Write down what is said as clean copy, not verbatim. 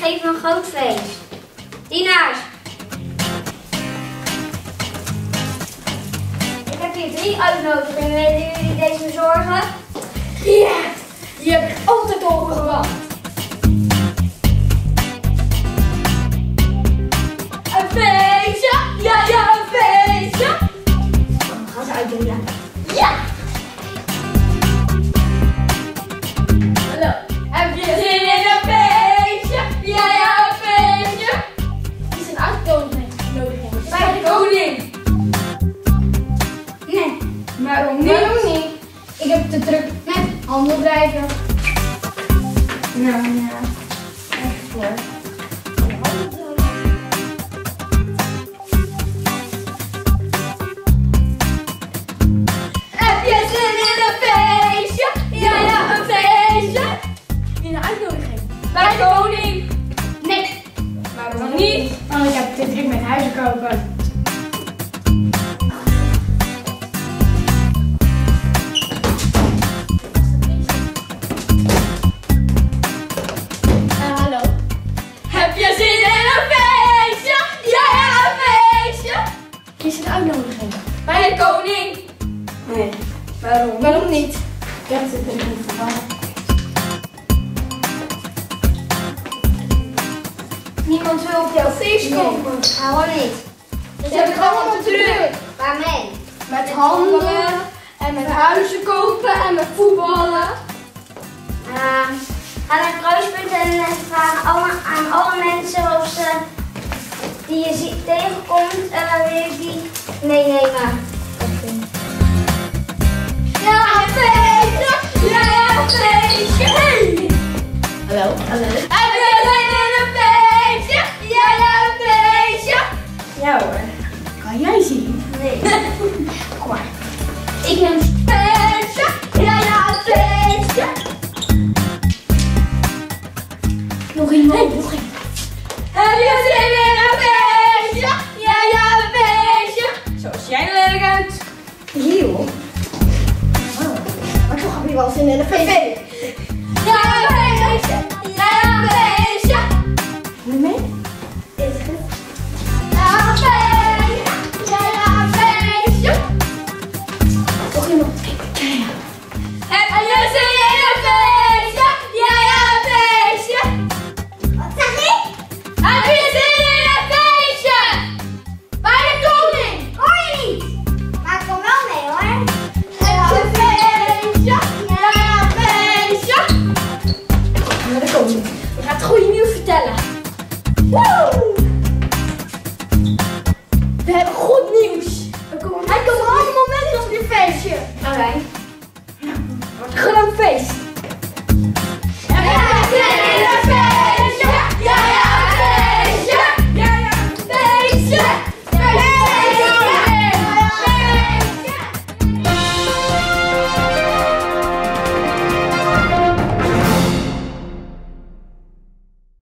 geven een groot feest. Dienaars. Ik heb hier 3 uitnodigingen. Willen jullie deze verzorgen? Ja, die heb ik altijd over gewacht. Een feestje! Ja, een feestje! Dan gaan ze uitdelen. Ja! Hallo. Heb je zin in een feestje? Ja, een feestje! Die is een uitnodiging. Bij de koning. Nee. Waarom niet? Waarom niet? Ik heb te druk met handeldrijven. Nou ja, echt hoor. Heb je zin in een feestje? Ja, een feestje! In een uitnodiging. Bij de koning. Nee. Waarom niet? Want ik heb te druk met huizen kopen. Hallo. Heb je zin in een feestje? Ja, een feestje! Kies een uitnodiging. Bij de koning. Nee. Waarom niet? Ik heb te druk met vervallen. Niemand wil op jouw feest komen. Gewoon niet. Ze hebben het allemaal druk. Waarmee? Met handelen en met huizen kopen en met voetballen. Ga naar Kruispunt en vraag aan alle mensen of ze die je tegenkomt en wil je die meenemen. Ja, een feestje! Ja, een feestje! Hey! Hallo? Heb je zin in een feestje? Ja, een feestje! Ja hoor. Kan jij zien? Nee. Kom maar. Ik neem Feestje! Ja, een feestje! nog iemand. Nog iemand. Heb je zin in een feestje? Ja, een feestje! Zoals jij er lelijk uit. Hier hoor. Maar toch heb je wel zin in een feest. Ja, een feestje! Ja, een feestje! Moet je mee? Is goed. Ja, een feestje! Ja, een feestje! Nog iemand. Heb je zin in een feestje? Ja, een feestje! Wat zeg je? Heb je zin in een feestje? Bij de koning! Hoor je niet? Maar ik kom wel mee hoor. Heb je een feestje? Ja, een feestje! Maar dat komt niet. Ik ga het goede nieuws vertellen. Woe!